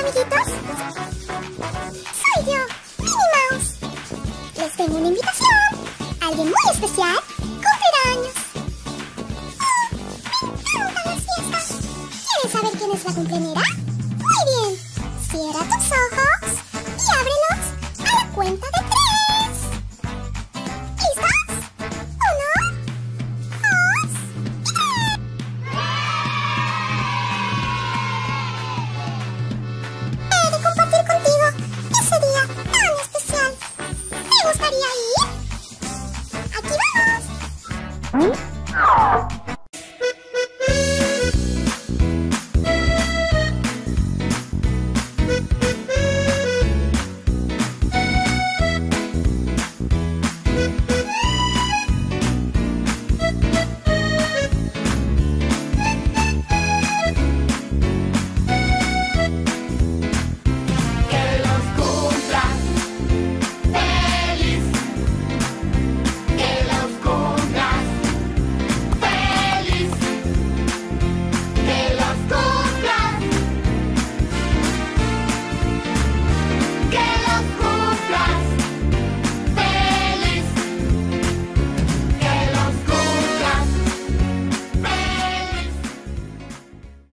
amiguitos? Soy yo, Minnie Mouse. Les tengo una invitación. Alguien muy especial cumplirá años. Me encantan las fiestas. ¿Quieres saber quién es la cumpleañera? Muy bien. Cierra tus ojos y ábrelos a la cuenta de